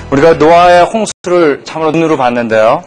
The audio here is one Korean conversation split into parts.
우리가 노아의 홍수를 참으로 눈으로 봤는데요.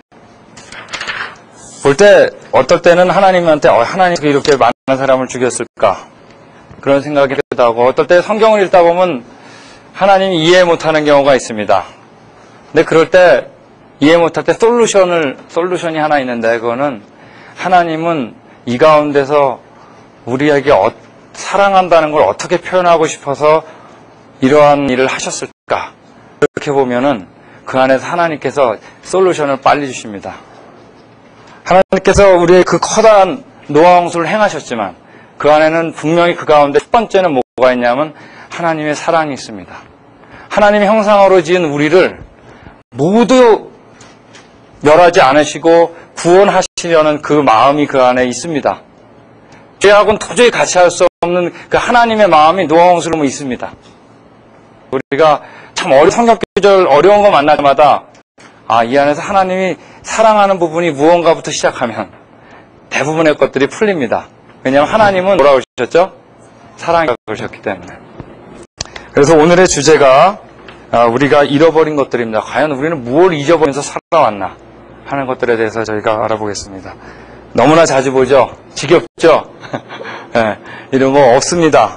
볼 때 어떨 때는 하나님한테 하나님 이렇게 많은 사람을 죽였을까 그런 생각이 들기도 하고, 어떨 때 성경을 읽다 보면 하나님이 이해 못하는 경우가 있습니다. 근데 그럴 때 이해 못할 때 솔루션이 하나 있는데, 그거는 하나님은 이 가운데서 우리에게 사랑한다는 걸 어떻게 표현하고 싶어서 이러한 일을 하셨을까? 이렇게 보면은 그 안에서 하나님께서 솔루션을 빨리 주십니다. 하나님께서 우리의 그 커다란 노아 홍수를 행하셨지만 그 안에는 분명히 그 가운데 첫 번째는 뭐가 있냐면 하나님의 사랑이 있습니다. 하나님의 형상으로 지은 우리를 모두 멸하지 않으시고 구원하시려는 그 마음이 그 안에 있습니다. 죄하고는 도저히 같이 할 수 없는 그 하나님의 마음이 노아 홍수로 있습니다. 우리가 참 성경 구절 어려운 거 만날 때마다 이 안에서 하나님이 사랑하는 부분이 무언가부터 시작하면 대부분의 것들이 풀립니다. 왜냐하면 하나님은 뭐라고 그러셨죠? 사랑이라고 그러셨기 때문에. 그래서 오늘의 주제가 우리가 잃어버린 것들입니다. 과연 우리는 무엇을 잊어버리면서 살아왔나 하는 것들에 대해서 저희가 알아보겠습니다. 너무나 자주 보죠? 지겹죠? 네, 이런 거 없습니다.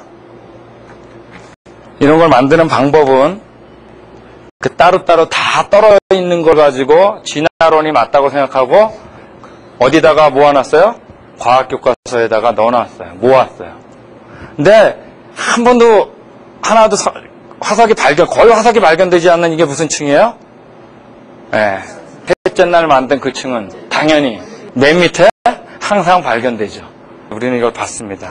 이런 걸 만드는 방법은 그 따로따로 다 떨어져 있는 걸 가지고 진화론이 맞다고 생각하고 어디다가 모아놨어요? 과학교과서에다가 넣어놨어요. 모았어요. 근데 한 번도 하나도 거의 화석이 발견되지 않는 이게 무슨 층이에요? 네, 셋째 날 만든 그 층은 당연히 맨 밑에 항상 발견되죠. 우리는 이걸 봤습니다.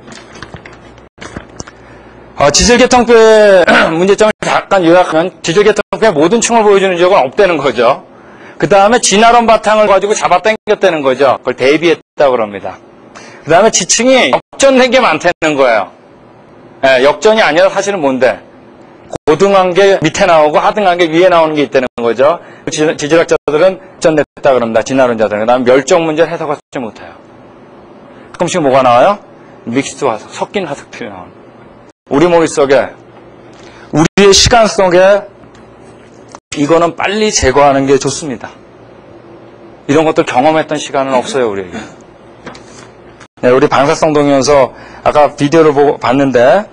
지질계통표의 문제점을 잠깐 요약하면 지질계통표의 모든 층을 보여주는 적은 없다는 거죠. 그 다음에 진화론 바탕을 가지고 잡아당겼다는 거죠. 그걸 대비했다고 그럽니다. 그 다음에 지층이 역전된 게 많다는 거예요. 네, 역전이 아니라 사실은 뭔데? 고등한 게 밑에 나오고 하등한 게 위에 나오는 게 있다는 거죠. 지질학자들은 역전됐다 그럽니다. 진화론자들은. 그 다음에 멸종 문제를 해석하지 못해요. 가끔씩 뭐가 나와요? 믹스드 화석, 섞인 화석들이 나옵니다. 우리 머릿속에, 우리의 시간 속에 이거는 빨리 제거하는 게 좋습니다. 이런 것들 경험했던 시간은 없어요, 우리에게. 네, 우리 방사성 동위원소 아까 비디오를 봤는데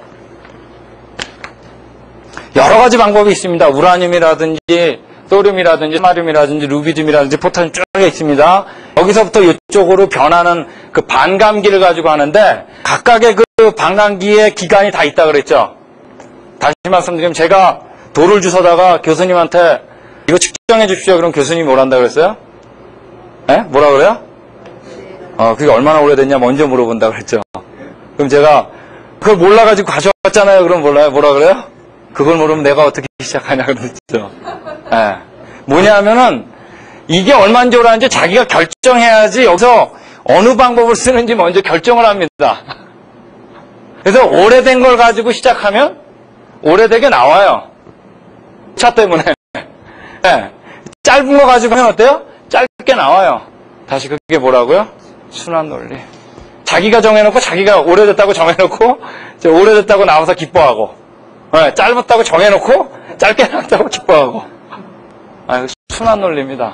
여러 가지 방법이 있습니다. 우라늄이라든지 토륨이라든지 스마륨이라든지 루비듐이라든지 포탄이 쭉 있습니다. 여기서부터 이쪽으로 변하는 그 반감기를 가지고 하는데 각각의 그 반감기의 기간이 다 있다 그랬죠. 다시 말씀드리면 제가 돌을 주워다가 교수님한테 이거 측정해 주십시오. 그럼 교수님이 뭐란다 그랬어요? 예? 뭐라 그래요? 그게 얼마나 오래됐냐 먼저 물어본다 그랬죠. 그럼 제가 그걸 몰라가지고 가져왔잖아요. 그럼 몰라요? 뭐라 그래요? 그걸 모르면 내가 어떻게 시작하냐 그랬죠. 예. 뭐냐 하면은 이게 얼마인지 오라는지 자기가 결정해야지 여기서 어느 방법을 쓰는지 먼저 결정을 합니다. 그래서 오래된 걸 가지고 시작하면 오래되게 나와요. 차 때문에. 예. 짧은 거 가지고 하면 어때요? 짧게 나와요. 다시 그게 뭐라고요? 순환 논리. 자기가 정해놓고 자기가 오래됐다고 정해놓고 오래됐다고 나와서 기뻐하고, 예. 짧았다고 정해놓고 짧게 나왔다고 기뻐하고. 순환 논리입니다.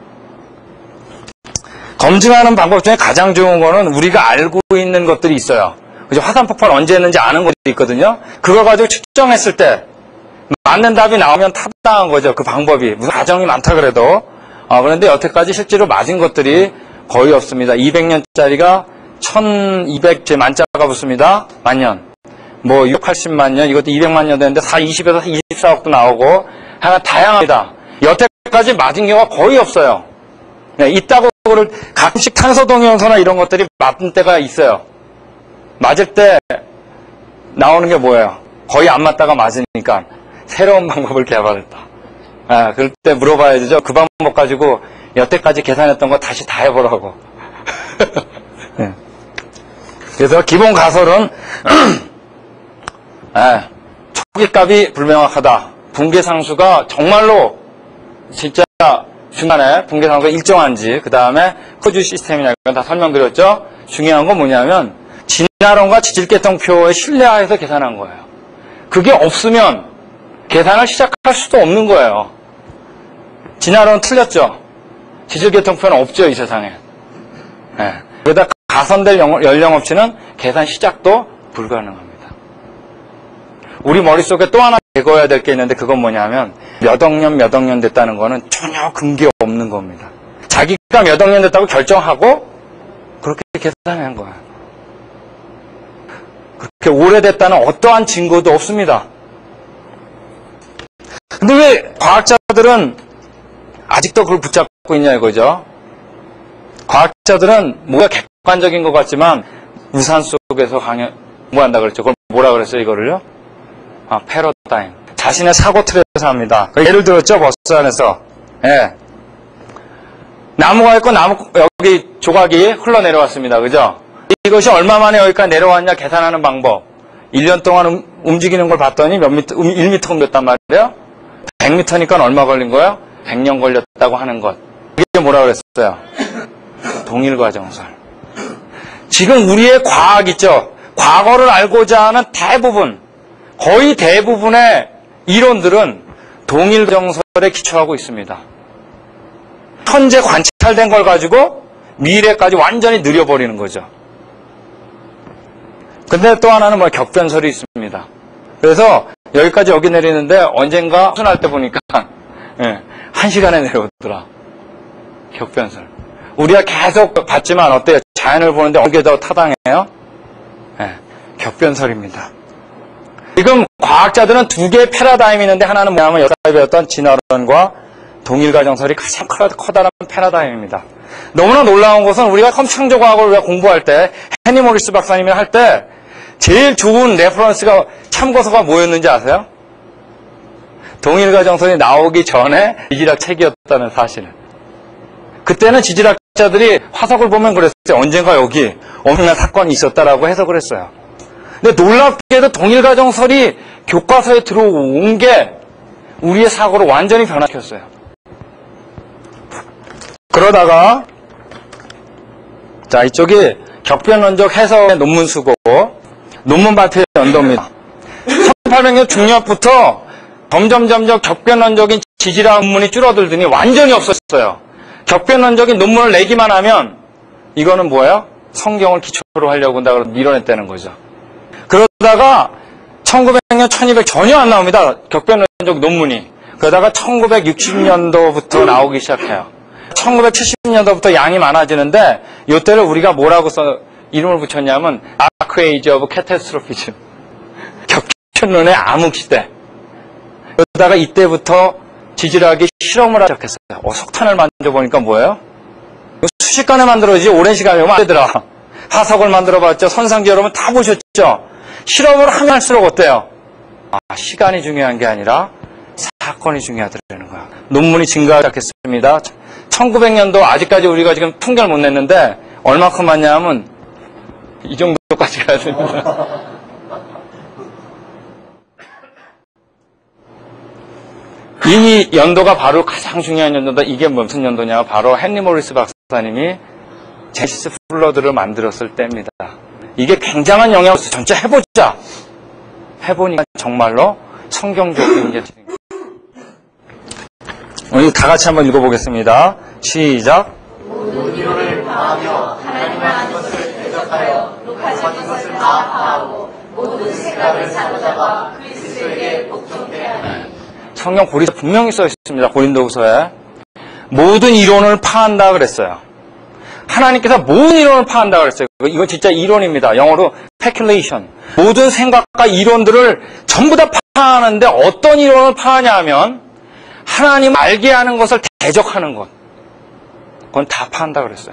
검증하는 방법 중에 가장 좋은 거는 우리가 알고 있는 것들이 있어요. 그죠? 화산 폭발 언제 했는지 아는 것도 있거든요. 그걸 가지고 측정했을 때 맞는 답이 나오면 타당한 거죠. 그 방법이. 무슨 가정이 많다 그래도. 그런데 여태까지 실제로 맞은 것들이 거의 없습니다. 200년짜리가 1200, 제 만자가 붙습니다. 만년. 680만 년, 이것도 200만 년 되는데 20에서 24억도 나오고, 하나 다양합니다. 여태까지 맞은 경우가 거의 없어요. 네, 있다고 가끔씩 탄소동위원소나 이런 것들이 맞은 때가 있어요. 맞을 때 나오는 게 뭐예요? 거의 안 맞다가 맞으니까 새로운 방법을 개발했다. 그럴 때 물어봐야 되죠. 그 방법 가지고 여태까지 계산했던 거 다시 다 해보라고. 네. 그래서 기본 가설은 초기값이 불명확하다. 붕괴상수가 정말로 진짜 중간에 붕괴상수가 일정한지, 그 다음에 커즈 시스템이냐 이건 다 설명드렸죠. 중요한 건 뭐냐면 진화론과 지질계통표에 신뢰하에서 계산한 거예요. 그게 없으면 계산을 시작할 수도 없는 거예요. 진화론은 틀렸죠. 지질계통표는 없죠, 이 세상에. 네. 그러다 가선될 연령업치는 계산 시작도 불가능합니다. 우리 머릿속에 또 하나 제거해야 될 게 있는데 그건 뭐냐면 몇 억 년 됐다는 거는 전혀 근거 없는 겁니다. 자기가 몇 억 년 됐다고 결정하고 그렇게 계산한 거예요. 그렇게 오래됐다는 어떠한 증거도 없습니다. 근데 왜 과학자들은 아직도 그걸 붙잡고 있냐 이거죠. 과학자들은 뭐가 객관적인 것 같지만 우산 속에서 공부한다 그랬죠. 그걸 뭐라 그랬어요 이거를요? 패러다임. 자신의 사고 틀에서 합니다. 예를 들었죠, 버스 안에서. 예. 나무가 있고 여기 조각이 흘러내려왔습니다. 그죠? 이것이 얼마 만에 여기까지 내려왔냐 계산하는 방법. 1년 동안 움직이는 걸 봤더니 1m 옮겼단 말이에요? 100m니까 얼마 걸린 거예요? 100년 걸렸다고 하는 것. 이게 뭐라 그랬어요? 동일과정설. 지금 우리의 과학 있죠? 과거를 알고자 하는 거의 대부분의 이론들은 동일과정설에 기초하고 있습니다. 현재 관찰된 걸 가지고 미래까지 완전히 느려버리는 거죠. 근데 또 하나는 격변설이 있습니다. 그래서 여기 내리는데 언젠가 순할 때 보니까 1시간에 내려오더라. 격변설. 우리가 계속 봤지만 어때요? 자연을 보는데 어디에 더 타당해요? 격변설입니다. 지금 과학자들은 두 개의 패러다임이 있는데 하나는 뭐냐면 여기서 배웠던 진화론과 동일과정설이 가장 커다란 패러다임입니다. 너무나 놀라운 것은 우리가 컴창조과학을 공부할 때 헤니 모리스 박사님이 할 때 제일 좋은 레퍼런스가 참고서가 뭐였는지 아세요? 동일과정설이 나오기 전에 지질학 책이었다는 사실을. 그때는 지질학자들이 화석을 보면 그랬어요. 언젠가 여기 엄청난 사건이 있었다라고 해석을 했어요. 근데 놀랍게도 동일과정설이 교과서에 들어온 게 우리의 사고를 완전히 변화시켰어요. 그러다가 자 이쪽이 격변론적 해석의 논문 수고 논문 발표 연도입니다. 1800년 중엽부터 점점 격변론적인 지질학 논문이 줄어들더니 완전히 없었어요. 격변론적인 논문을 내기만 하면 이거는 뭐예요? 성경을 기초로 하려고 한다고 밀어냈다는 거죠. 그러다가 1900년, 1200 전혀 안 나옵니다. 격변론적 논문이. 그러다가 1960년도부터 나오기 시작해요. 1970년도부터 양이 많아지는데 이때를 우리가 뭐라고 이름을 붙였냐면 Dark Age of Catastrophism. 격변론의 암흑시대. 그러다가 이때부터 지질학이 실험을 하기 시작했어요. 석탄을 만져보니까 뭐예요? 수십간에 만들어지지 오랜 시간이 오면 안 되더라. 화석을 만들어봤죠. 선상기 여러분 다 보셨죠? 실험을 하면 할수록 어때요? 시간이 중요한 게 아니라 사건이 중요하다는 거야. 논문이 증가하기 시작했습니다. 1900년도 아직까지 우리가 지금 통계를 못 냈는데 얼마큼 많냐면 이 정도까지 가야 됩니다. 이 연도가 바로 가장 중요한 연도다. 이게 무슨 연도냐? 바로 헨리 모리스 박사님이 제시스 플러드를 만들었을 때입니다. 이게 굉장한 영향을 전체 해보자. 해보니까 정말로 성경적인 게 오늘 다 같이 한번 읽어보겠습니다. 시작. 모든 이론을 파하며 하나님을 아는 것을 대적하여 녹아진 것을 다 파하고 모든 생각을 사로잡아 그리스도에게 복종케 하니. 성경 고린도 분명히 써 있습니다. 고린도후서에 모든 이론을 파한다 그랬어요. 하나님께서 모든 이론을 파한다 그랬어요. 이건 진짜 이론입니다. 영어로 speculation. 모든 생각과 이론들을 전부 다 파하는데 어떤 이론을 파하냐 하면 하나님 알게 하는 것을 대적하는 것. 그건 다 파한다 그랬어요.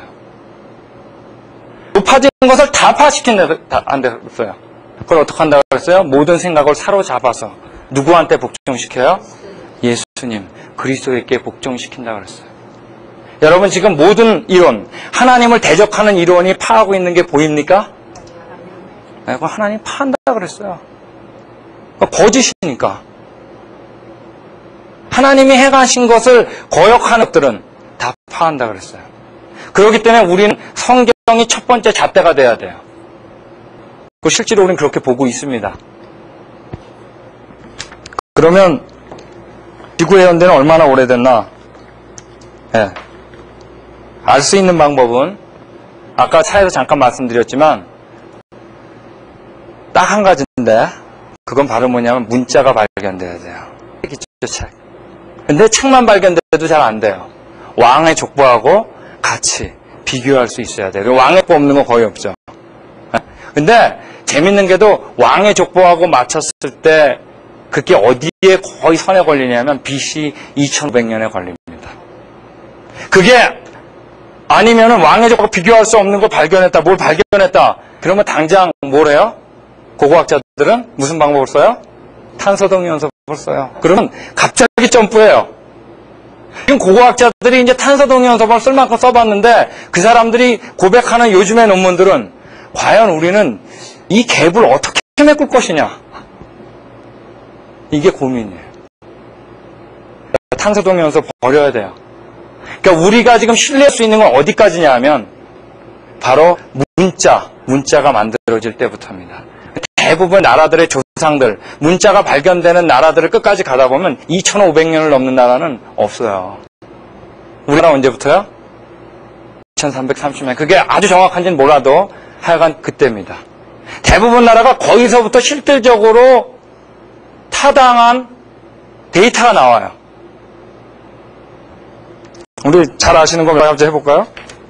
높아진 것을 다 파시킨다 안 됐어요. 그걸 어떻게 한다 그랬어요? 모든 생각을 사로잡아서 누구한테 복종시켜요? 예수님, 그리스도에게 복종시킨다 그랬어요. 여러분 지금 모든 이론, 하나님을 대적하는 이론이 파하고 있는 게 보입니까? 네, 그건 하나님 파한다 그랬어요. 거짓이니까. 하나님이 행하신 것을 거역하는 것들은 다 파한다 그랬어요. 그렇기 때문에 우리는 성경이 첫 번째 잣대가 돼야 돼요. 실제로 우리는 그렇게 보고 있습니다. 그러면 지구의 연대는 얼마나 오래됐나? 예. 알 수 있는 방법은 아까 차에서 잠깐 말씀드렸지만 딱 한 가지인데 그건 바로 뭐냐면 문자가 발견돼야 돼요. 책. 근데 책만 발견돼도 잘 안 돼요. 왕의 족보하고 같이 비교할 수 있어야 돼요. 왕의 족보 없는 거 거의 없죠. 근데 재밌는 게도 왕의 족보하고 맞췄을 때 그게 어디에 거의 선에 걸리냐면 BC 2500년에 걸립니다. 그게 아니면은 왕의 족보하고 비교할 수 없는 걸 발견했다. 뭘 발견했다. 그러면 당장 뭐래요? 고고학자들은 무슨 방법을 써요? 탄소동위원소를 써요. 그러면 갑자기 점프해요. 지금 고고학자들이 이제 탄소동위원소를 쓸 만큼 써봤는데 그 사람들이 고백하는 요즘의 논문들은 과연 우리는 이 갭을 어떻게 메꿀 것이냐. 이게 고민이에요. 탄소동위원소 버려야 돼요. 그러니까 우리가 지금 신뢰할 수 있는 건 어디까지냐 하면 바로 문자가 만들어질 때부터입니다. 대부분 나라들의 조상들, 문자가 발견되는 나라들을 끝까지 가다 보면 2500년을 넘는 나라는 없어요. 우리나라 언제부터요? 2330년. 그게 아주 정확한지는 몰라도 하여간 그때입니다. 대부분 나라가 거기서부터 실질적으로 타당한 데이터가 나와요. 우리 잘 아시는 거 한번 해볼까요?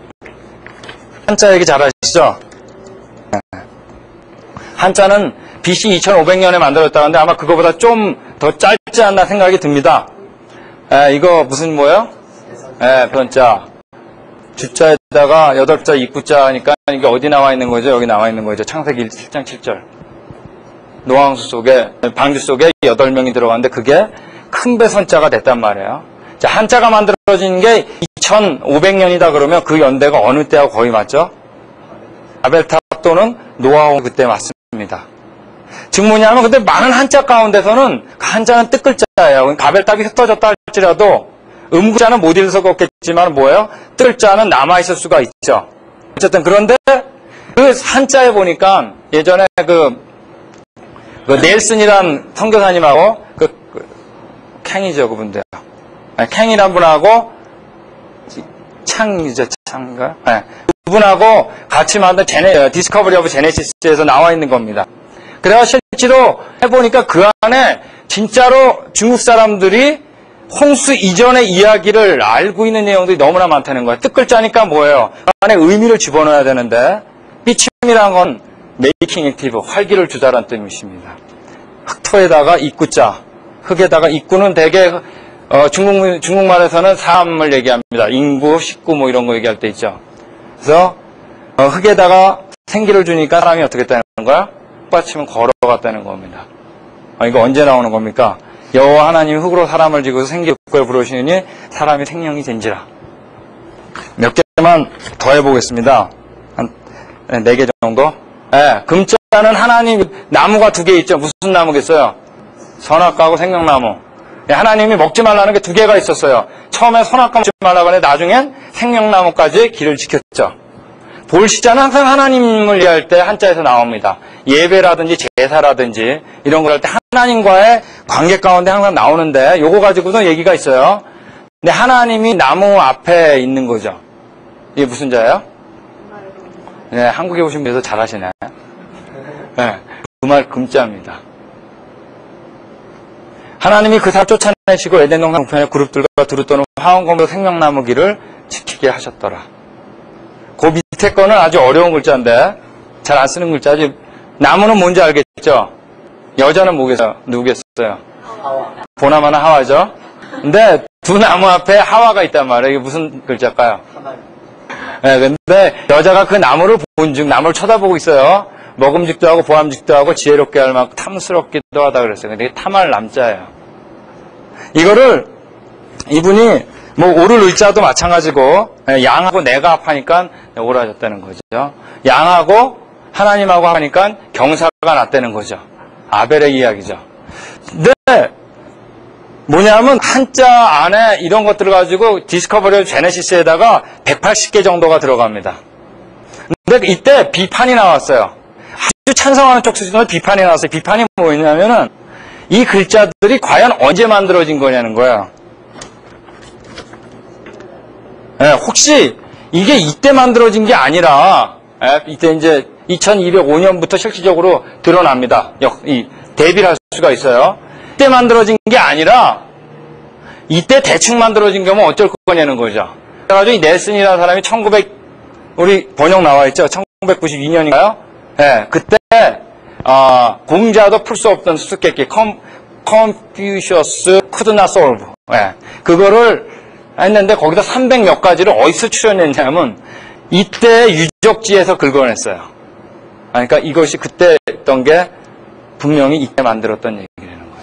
한자 얘기 잘 아시죠? 한자는 BC 2500년에 만들었다는데 아마 그거보다 좀 더 짧지 않나 생각이 듭니다. 이거 무슨 뭐예요? 변자. 주자에다가 8자, 입구자 하니까 이게 어디 나와 있는 거죠? 여기 나와 있는 거죠. 창세기 7장 7절. 노항수 속에, 방주 속에 8명이 들어갔는데 그게 큰 배선자가 됐단 말이에요. 자, 한자가 만들어진 게 2500년이다 그러면 그 연대가 어느 때하고 거의 맞죠? 바벨탑 또는 노아호 그때 맞습니다. 즉 뭐냐면 근데 많은 한자 가운데서는 한자는 뜻글자예요. 바벨탑이 흩어졌다 할지라도 음구자는 못 읽을 수가 없겠지만 뭐예요? 뜻글자는 남아있을 수가 있죠. 어쨌든 그런데 그 한자에 보니까 예전에 그 넬슨이란 선교사님하고 캥이죠 그분들. 캥이란 분하고 창이죠 창인가요? 그분하고 같이 만든 디스커버리 오브 제네시스에서 나와 있는 겁니다. 그래서 실제로 해보니까 그 안에 진짜로 중국 사람들이 홍수 이전의 이야기를 알고 있는 내용들이 너무나 많다는 거예요. 뜻글자니까 뭐예요? 그 안에 의미를 집어넣어야 되는데 삐침이라는 건 메이킹 액티브, 활기를 주다라는 뜻입니다. 흑토에다가 입구자, 흑에다가 입구는 대개 중국말에서는 사람을 얘기합니다. 인구, 식구 뭐 이런 거 얘기할 때 있죠. 그래서 흑에다가 생기를 주니까 사람이 어떻게 되는 거야? 흑받침은 걸어갔다는 겁니다. 이거 언제 나오는 겁니까? 여호와 하나님이 흙으로 사람을 지고서 생기를 부르시니 사람이 생명이 된지라. 몇 개만 더 해보겠습니다. 한 4개 정도. 금자는 하나님 나무가 2개 있죠. 무슨 나무겠어요? 선악과하고 생명나무. 하나님이 먹지 말라는 게 2개가 있었어요. 처음에 선악과 먹지 말라고 하는데 나중엔 생명나무까지 길을 지켰죠. 볼시자는 항상 하나님을 이해할 때 한자에서 나옵니다. 예배라든지 제사라든지 이런 걸 할 때 하나님과의 관계 가운데 항상 나오는데 요거 가지고도 얘기가 있어요. 근데 하나님이 나무 앞에 있는 거죠. 이게 무슨 자예요? 네, 한국에 오신 분께서 잘하시네. 네, 그 말 금자입니다. 하나님이 그 사람 쫓아내시고 에덴 동산 동편의 그룹들과 두루 떠는 화원검으로 생명나무 길을 지키게 하셨더라. 그 밑에 거는 아주 어려운 글자인데 잘 안 쓰는 글자지. 나무는 뭔지 알겠죠? 여자는 뭐겠어요? 누구겠어요? 하와. 보나마나 하와죠? 근데 두 나무 앞에 하와가 있단 말이에요. 이게 무슨 글자일까요? 네, 근데 여자가 그 나무를 본즉 나무를 쳐다보고 있어요. 먹음직도 하고 보암직도 하고 지혜롭게 할 만큼 탐스럽기도 하다 그랬어요. 근데 이게 탐할 남자예요. 이거를 이분이 뭐 오를 의자도 마찬가지고 양하고 내가 합하니까 오라졌다는 거죠. 양하고 하나님하고 하니까 경사가 났다는 거죠. 아벨의 이야기죠. 근데 뭐냐면 한자 안에 이런 것들을 가지고 디스커버리 오브 제네시스에다가 180개 정도가 들어갑니다. 근데 이때 비판이 나왔어요. 아주 찬성하는 쪽 수준으로 비판이 나왔어요. 비판이 뭐였냐면은 이 글자들이 과연 언제 만들어진 거냐는 거야. 혹시 이게 이때 만들어진 게 아니라, 이때 이제 2205년부터 실질적으로 드러납니다. 이 대비를 할 수가 있어요. 이때 만들어진 게 아니라 이때 대충 만들어진 거면 어쩔 거냐는 거죠. 그래가지고 이 넬슨이라는 사람이 우리 번역 나와 있죠. 1992년인가요? 그때 공자도 풀 수 없던 수수께끼 Confucius could not solve. 그거를 했는데 거기다 300몇 가지를 어디서 출연했냐면 이때 유적지에서 긁어냈어요. 그러니까 이것이 그때 했던 게 분명히 이때 만들었던 얘기라는 거예요.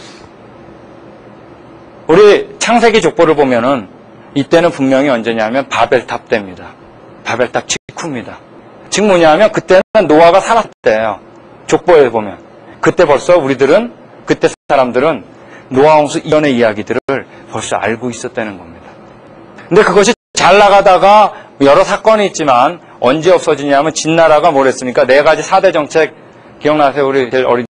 우리 창세기 족보를 보면은 이때는 분명히 언제냐면 바벨탑 때입니다. 바벨탑 직후입니다. 즉 뭐냐면 그때는 노아가 살았대요. 족보에 보면. 그때 벌써 그때 사람들은 노아 홍수 이전의 이야기들을 벌써 알고 있었다는 겁니다. 근데 그것이 잘 나가다가 여러 사건이 있지만 언제 없어지냐면 진나라가 뭘 했습니까? 4가지 4대 정책 기억나세요? 우리 제일 어린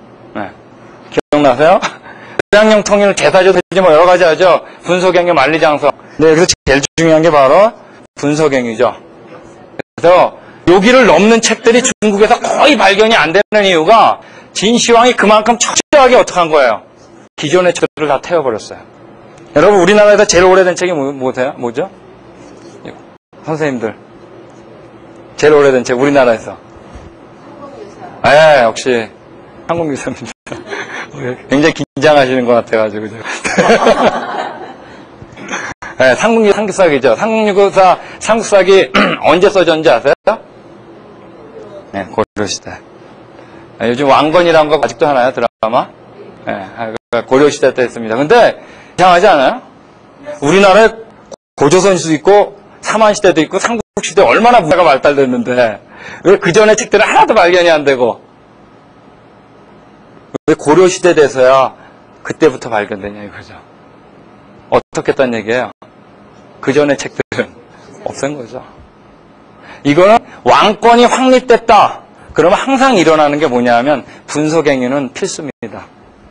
기억나세요? 대장령 통일, 제사제도 뭐 여러 가지 하죠. 분소경유, 만리장성. 네, 그래서 제일 중요한 게 바로 분소경유죠. 그래서 여기를 넘는 책들이 중국에서 거의 발견이 안 되는 이유가 진시황이 그만큼 철저하게 어떻게 한 거예요? 기존의 책들을 다 태워버렸어요. 여러분 우리나라에서 제일 오래된 책이 뭐죠? 선생님들 제일 오래된 책 우리나라에서 역시 한국유사입니다. 굉장히 긴장하시는 것 같아가지고 삼국사기죠. 삼국사기 언제 써졌는지 아세요? 고려시대. 요즘 왕건이라는 거 아직도 하나요? 드라마? 고려시대 때 했습니다. 근데 이상하지 않아요? 우리나라에 고조선시도 있고 삼한시대도 있고 삼국시대 얼마나 문화가 발달됐는데 왜 그 전에 책들은 하나도 발견이 안 되고 왜 고려시대 돼서야 그때부터 발견되냐 이거죠. 어떻게 했단 얘기예요? 그 전에 책들은 없앤 거죠. 이거는 왕권이 확립됐다. 그러면 항상 일어나는 게 뭐냐면 분소경유는 필수입니다.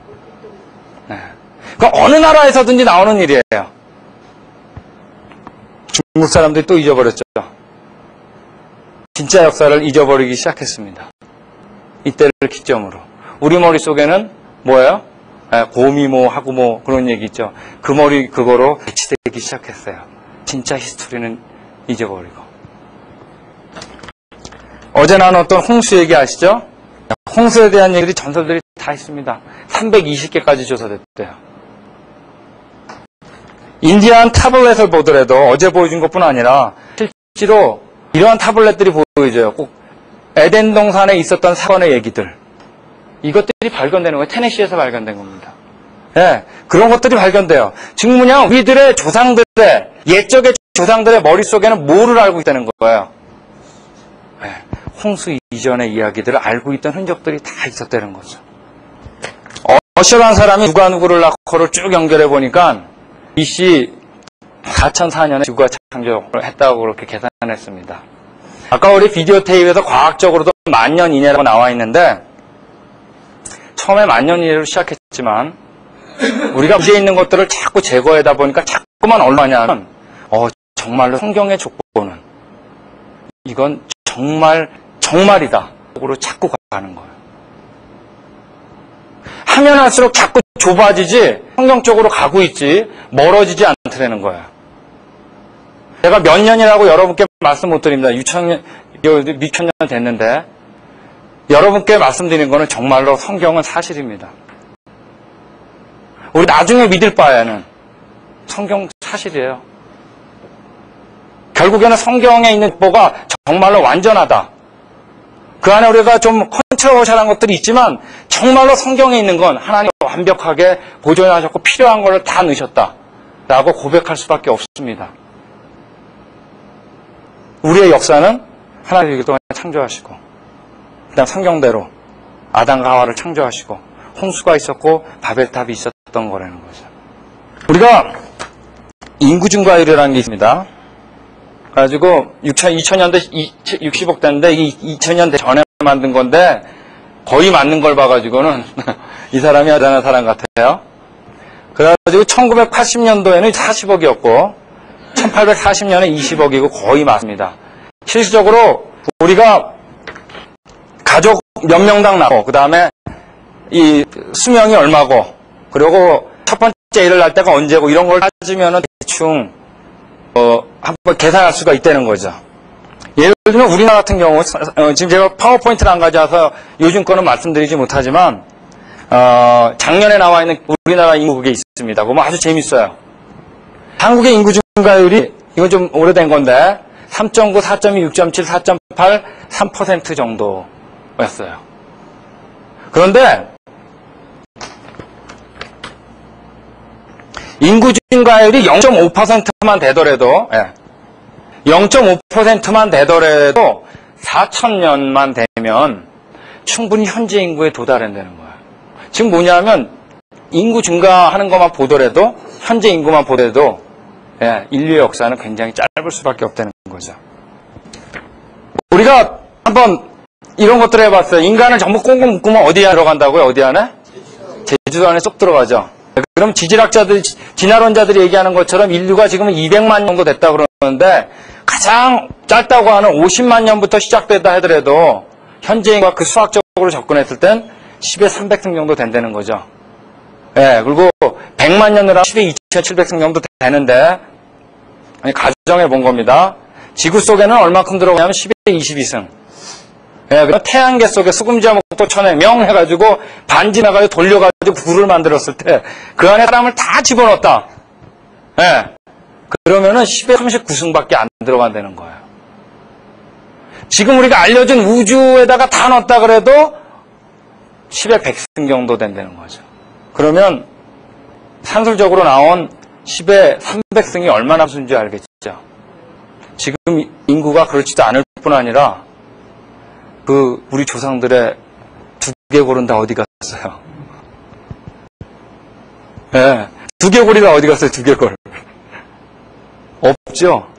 그럼 어느 나라에서든지 나오는 일이에요. 중국 사람들이 또 잊어버렸죠. 진짜 역사를 잊어버리기 시작했습니다. 이때를 기점으로. 우리 머릿속에는 뭐예요? 고미모, 하구모 그런 얘기 있죠. 그거로 배치되기 시작했어요. 진짜 히스토리는 잊어버리고. 어제 나눴던 홍수 얘기 아시죠? 홍수에 대한 얘기들이 전설들이 다 있습니다. 320개까지 조사됐대요. 인디안 타블렛을 보더라도 어제 보여준 것뿐 아니라 실제로 이러한 타블렛들이 보여져요. 꼭 에덴 동산에 있었던 사건의 얘기들. 이것들이 발견되는 거예요. 테네시에서 발견된 겁니다. 그런 것들이 발견돼요. 즉 뭐냐 우리들의 조상들의 옛적의 조상들의 머릿속에는 뭐를 알고 있다는 거예요. 홍수 이전의 이야기들을 알고 있던 흔적들이 다 있었다는 거죠. 어셔라는 사람이 누가 누구를 낳고를 쭉 연결해 보니까 BC 4004년에 지구가 창조를 했다고 그렇게 계산했습니다. 아까 우리 비디오 테이프에서 과학적으로도 만년 이내라고 나와 있는데 처음에 만년 이내로 시작했지만 우리가 문제 있는 것들을 자꾸 제거하다 보니까 자꾸만 얼마냐면 정말로 성경의 족보는 이건 정말이다. 쪽으로 자꾸 가는 거예요. 하면 할수록 자꾸 좁아지지 성경 쪽으로 가고 있지 멀어지지 않더라는 거예요. 제가 몇 년이라고 여러분께 말씀 못 드립니다. 6천년 됐는데 여러분께 말씀드리는 거는 정말로 성경은 사실입니다. 우리 나중에 믿을 바에는 성경 사실이에요. 결국에는 성경에 있는 족보가 정말로 완전하다. 그 안에 우리가 좀 컨트로버셜한 것들이 있지만 정말로 성경에 있는 건 하나님 완벽하게 보존하셨고 필요한 걸 다 넣으셨다 라고 고백할 수밖에 없습니다. 우리의 역사는 하나님이 동안 창조하시고 그 다음 성경대로 아담과 하와를 창조하시고 홍수가 있었고 바벨탑이 있었던 거라는 거죠. 우리가 인구 증가율이라는 게 있습니다. 그래가지고 2000년대 60억 대인데 이 2000년대 전에 만든 건데 거의 맞는 걸 봐가지고는 이 사람이 대단한 사람 같아요. 그래가지고 1980년도에는 40억이었고 1840년에 20억이고 거의 맞습니다. 실질적으로 우리가 가족 몇 명당 낳고 그 다음에 이 수명이 얼마고 그리고 첫 번째 일을 날 때가 언제고 이런 걸 따지면 대충 한번 계산할 수가 있다는 거죠. 예를 들면 우리나라 같은 경우 지금 제가 파워포인트를 안 가져와서 요즘 거는 말씀드리지 못하지만 작년에 나와 있는 우리나라 인구국에 있습니다. 그거 아주 재밌어요. 한국의 인구 증가율이 이건 좀 오래된 건데 3.9, 4.2, 6.7, 4.8, 3% 정도였어요. 그런데 인구 증가율이 0.5%만 되더라도 0.5%만 되더라도 4,000년만 되면 충분히 현재 인구에 도달한다는 거예요. 지금 뭐냐면 인구 증가하는 것만 보더라도 현재 인구만 보더라도 인류의 역사는 굉장히 짧을 수밖에 없다는 거죠. 우리가 한번 이런 것들을 해봤어요. 인간을 전부 꽁꽁 묶으면 어디에 들어간다고요? 어디 안에? 제주도 안에 쏙 들어가죠. 그럼 지질학자들, 진화론자들이 얘기하는 것처럼 인류가 지금 200만 년 정도 됐다 그러는데 가장 짧다고 하는 50만 년부터 시작됐다 하더라도 현재 인구가 그 수학적으로 접근했을 땐 10의 300승 정도 된다는 거죠. 그리고 100만 년으로 10의 2700승 정도 되는데 가정해 본 겁니다. 지구 속에는 얼마큼 들어가냐면 10의 22승. 그럼 태양계 속에 수금지와 목도 천에 명 해가지고 반지 나가지고 돌려가지고 불을 만들었을 때 그 안에 사람을 다 집어넣었다. 그러면은 10의 39승밖에 안 들어간다는 거예요. 지금 우리가 알려준 우주에다가 다 넣었다 그래도 10의 100승 정도 된다는 거죠. 그러면 산술적으로 나온 10의 300승이 얼마나 무슨지 알겠죠? 지금 인구가 그렇지도 않을 뿐 아니라 우리 조상들의 두개골은 다 어디 갔어요? 두개골이 다 어디 갔어요? 두개골. 없죠?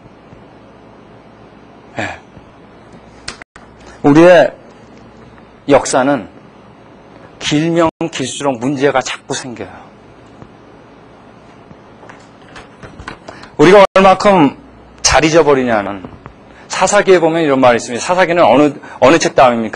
우리의 역사는 길면 길수록 문제가 자꾸 생겨요. 우리가 얼마큼 잘 잊어버리냐는 사사기에 보면 이런 말이 있습니다. 사사기는 어느 책 다음입니까?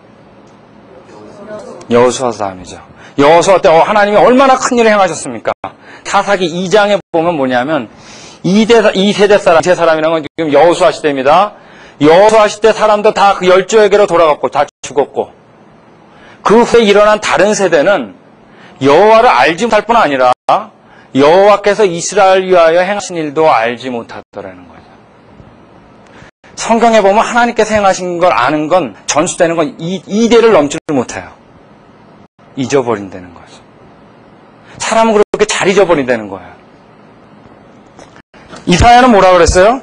여호수아 다음이죠. 여호수아 때 하나님이 얼마나 큰 일을 행하셨습니까? 사사기 2장에 보면 뭐냐면 2세대 사람이라는 건 지금 여호수아 시대입니다. 여호수아 시대 사람도 다 그 열조에게로 돌아갔고 다 죽었고 그 후에 일어난 다른 세대는 여호와를 알지 못할 뿐 아니라 여호와께서 이스라엘 위하여 행하신 일도 알지 못하더라는 거죠. 성경에 보면 하나님께서 행하신 걸 아는 건 전수되는 건 이 대를 넘지를 못해요. 잊어버린다는 거죠. 사람은 그렇게 잘 잊어버린다는 거예요. 이사야는 뭐라 그랬어요?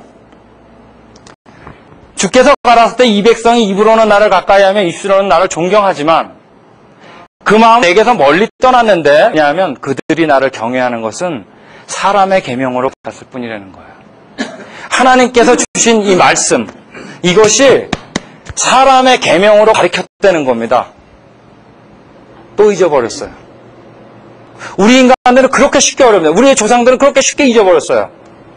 주께서 가라사대 이 백성이 입으로는 나를 가까이하며 입술로는 나를 존경하지만 그 마음 내게서 멀리 떠났는데 왜냐하면 그들이 나를 경외하는 것은 사람의 계명으로 받았을 뿐이라는 거예요. 하나님께서 주신 이 말씀 이것이 사람의 계명으로 가르쳤다는 겁니다. 또 잊어버렸어요. 우리 인간들은 그렇게 쉽게 어렵니다. 우리의 조상들은 그렇게 쉽게 잊어버렸어요.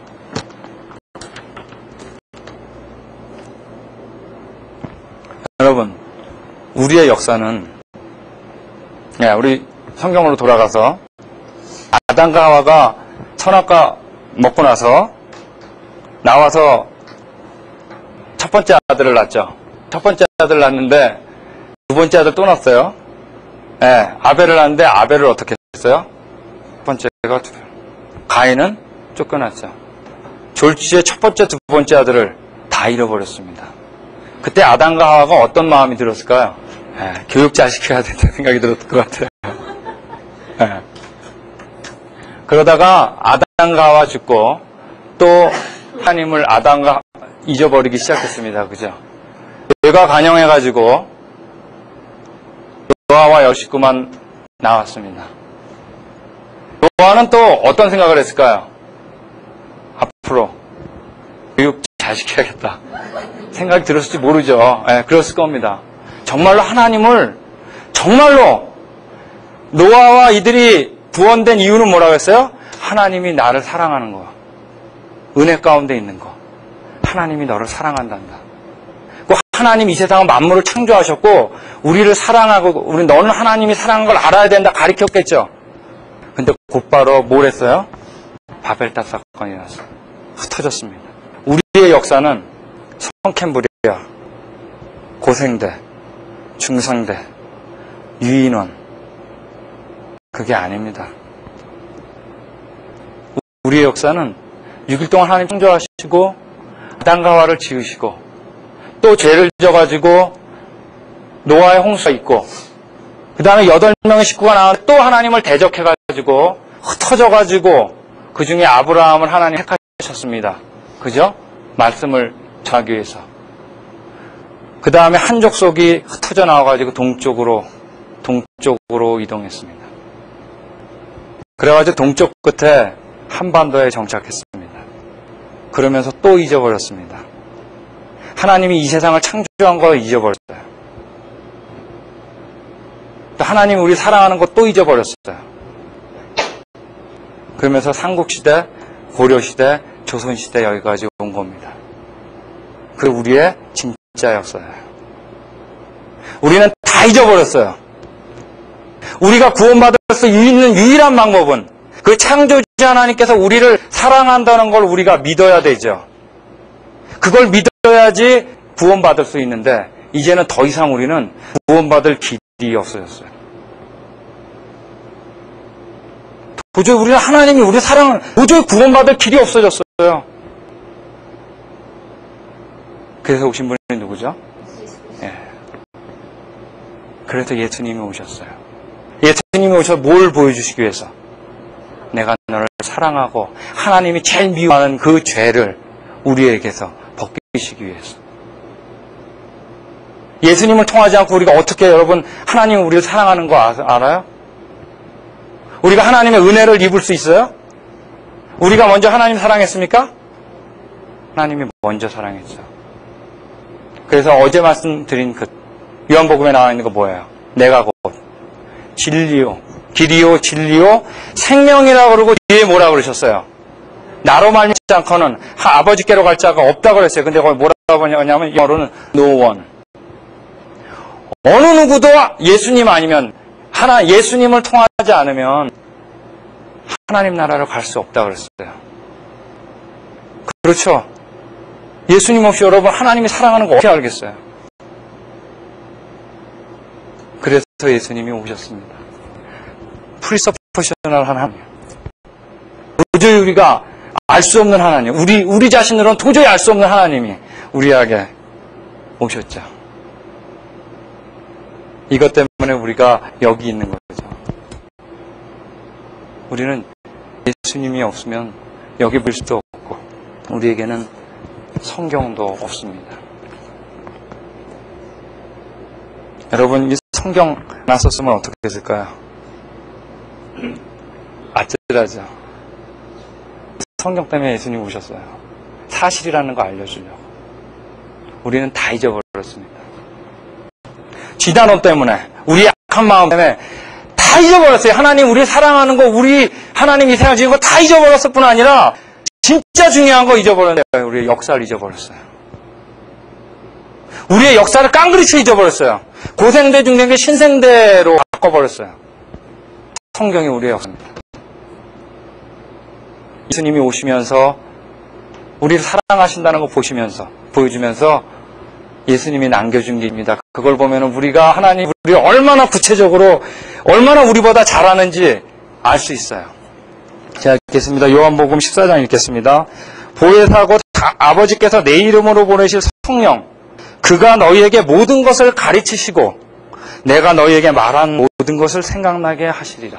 여러분, 우리의 역사는 우리 성경으로 돌아가서 아담과 하와가 선악과 먹고 나와서 첫 번째 아들을 낳죠. 첫 번째 아들 낳는데 두 번째 아들 또 낳았어요. 아벨을 낳는데 아벨을 어떻게 했어요? 첫 번째가 가인은 쫓겨났죠. 졸지에 첫 번째, 두 번째 아들을 다 잃어버렸습니다. 그때 아담과 하와가 어떤 마음이 들었을까요? 교육자식해야 된다는 생각이 들었을 것 같아요. 그러다가 아담과 하와 죽고 또 하나님을 아담과 잊어버리기 시작했습니다. 그죠? 뇌가 간영해가지고 노아와 여식구만 나왔습니다. 노아는 또 어떤 생각을 했을까요? 앞으로 교육 잘 시켜야겠다 생각이 들었을지 모르죠. 그랬을 겁니다. 정말로 하나님을 정말로 노아와 이들이 구원된 이유는 뭐라고 했어요? 하나님이 나를 사랑하는 거. 은혜 가운데 있는 거. 하나님이 너를 사랑한단다. 하나님 이 세상은 만물을 창조하셨고 우리를 사랑하고 우리 너는 하나님이 사랑한 걸 알아야 된다 가르쳤겠죠. 근데 곧바로 뭘 했어요? 바벨탑 사건이 났어요. 흩어졌습니다. 우리의 역사는 성캠브리아, 고생대, 중상대, 유인원 그게 아닙니다. 우리의 역사는 6일 동안 하나님 창조하시고 아담과 하와를 지으시고 또 죄를 져가지고 노아의 홍수가 있고 그 다음에 8명의 식구가 나왔는데 또 하나님을 대적해가지고 흩어져가지고 그 중에 아브라함을 하나님 택하셨습니다. 그죠? 말씀을 전하기 위해서. 그 다음에 한 족속이 흩어져 나와가지고 동쪽으로 이동했습니다. 그래가지고 동쪽 끝에 한반도에 정착했습니다. 그러면서 또 잊어버렸습니다. 하나님이 이 세상을 창조한 걸 잊어버렸어요. 또 하나님이 우리 사랑하는 것 또 잊어버렸어요. 그러면서 삼국시대, 고려시대, 조선시대 여기까지 온 겁니다. 그게 우리의 진짜 역사예요. 우리는 다 잊어버렸어요. 우리가 구원받을 수 있는 유일한 방법은 그 창조주 하나님께서 우리를 사랑한다는 걸 우리가 믿어야 되죠. 그걸 믿어야지 구원받을 수 있는데 이제는 더 이상 우리는 구원받을 길이 없어졌어요. 도저히 우리는 하나님이 우리 사랑을 도저히 구원받을 길이 없어졌어요. 그래서 오신 분이 누구죠? 예. 그래서 예수님이 오셨어요. 예수님이 오셔서 뭘 보여주시기 위해서? 내가 너를 사랑하고 하나님이 제일 미워하는 그 죄를 우리에게서 벗기시기 위해서. 예수님을 통하지 않고 우리가 어떻게 여러분 하나님이 우리를 사랑하는 거 알아요? 우리가 하나님의 은혜를 입을 수 있어요? 우리가 먼저 하나님 사랑했습니까? 하나님이 먼저 사랑했죠. 그래서 어제 말씀드린 그 요한복음에 나와 있는 거 뭐예요? 내가 곧 진리요, 길이요, 진리요, 생명이라고 그러고 뒤에 뭐라고 그러셨어요? 나로 말미암지 않고는 아버지께로 갈 자가 없다고 그랬어요. 근데 거기 뭐라고 하냐면 영어로는 no one. 어느 누구도 예수님 아니면 예수님을 통하지 않으면 하나님 나라로 갈 수 없다고 그랬어요. 그렇죠? 예수님 없이 여러분 하나님이 사랑하는 거 어떻게 알겠어요? 그래서 예수님이 오셨습니다. 프리서포셔널 하나님. 도저히 우리가 알 수 없는 하나님, 우리 자신으로는 도저히 알 수 없는 하나님이 우리에게 오셨죠. 이것 때문에 우리가 여기 있는 거죠. 우리는 예수님이 없으면 여기 볼 수도 없고 우리에게는 성경도 없습니다. 여러분 이 성경 나섰으면 어떻게 됐을까요? 아찔하죠. 성경 때문에 예수님 오셨어요. 사실이라는 거 알려주려고. 우리는 다 잊어버렸습니다. 지단원 때문에 우리 약한 마음 때문에 다 잊어버렸어요. 하나님 우리 사랑하는 거 하나님 이 세상 지은 거 다 잊어버렸을 뿐 아니라 진짜 중요한 거 잊어버렸어요. 우리의 역사를 잊어버렸어요. 우리의 역사를 깡그리치 잊어버렸어요. 고생대 중생대 신생대로 바꿔버렸어요. 성경이 우리의 역사입니다. 예수님이 오시면서 우리를 사랑하신다는 거 보여주면서 예수님이 남겨준 게 있습니다. 그걸 보면 우리가 하나님 우리를 얼마나 구체적으로 얼마나 우리보다 잘하는지 알 수 있어요. 자, 읽겠습니다. 요한복음 14장 읽겠습니다. 보혜사고 아버지께서 내 이름으로 보내실 성령 그가 너희에게 모든 것을 가르치시고 내가 너희에게 말한 모든 것을 생각나게 하시리라.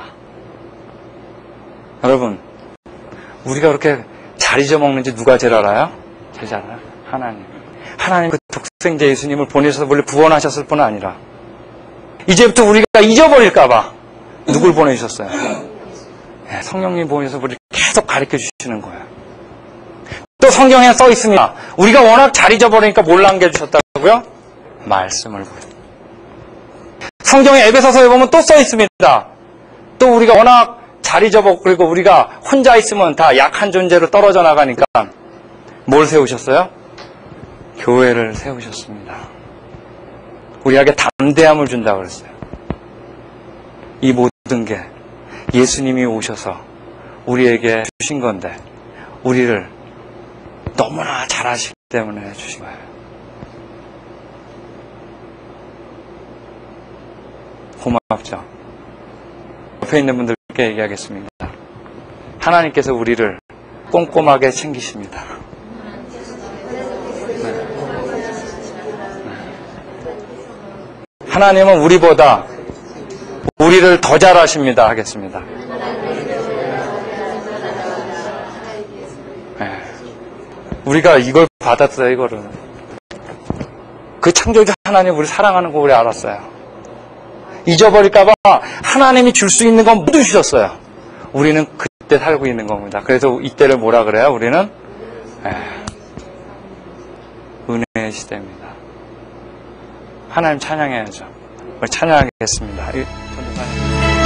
여러분 우리가 그렇게 잘 잊어먹는지 누가 제일 알아요? 제일 잘 알아요? 하나님 그 독생자 예수님을 보내셔서 원래 구원하셨을 뿐 아니라 이제부터 우리가 잊어버릴까 봐 누굴 보내주셨어요? 네, 성령님 보내셔서 우리를 계속 가르쳐 주시는 거예요. 또 성경에 써 있습니다. 우리가 워낙 잘 잊어버리니까 뭘 남겨주셨다고요? 말씀을 보여요. 성경의 에베소서에 보면 또 써 있습니다. 또 우리가 워낙 잘 잊어먹고 그리고 우리가 혼자 있으면 다 약한 존재로 떨어져 나가니까 뭘 세우셨어요? 교회를 세우셨습니다. 우리에게 담대함을 준다고 그랬어요. 이 모든 게 예수님이 오셔서 우리에게 주신 건데 우리를 너무나 잘하시기 때문에 주신 거예요. 고맙죠? 옆에 있는 분들께 얘기하겠습니다. 하나님께서 우리를 꼼꼼하게 챙기십니다. 하나님은 우리보다 우리를 더 잘하십니다. 하겠습니다. 우리가 이걸 받았어요. 이거를. 그 창조주 하나님 우리 사랑하는 거 우리 알았어요. 잊어버릴까봐 하나님이 줄 수 있는 건 모두 주셨어요. 우리는 그때 살고 있는 겁니다. 그래서 이때를 뭐라 그래요? 우리는 은혜의 시대입니다. 하나님 찬양해야죠. 우리 찬양하겠습니다.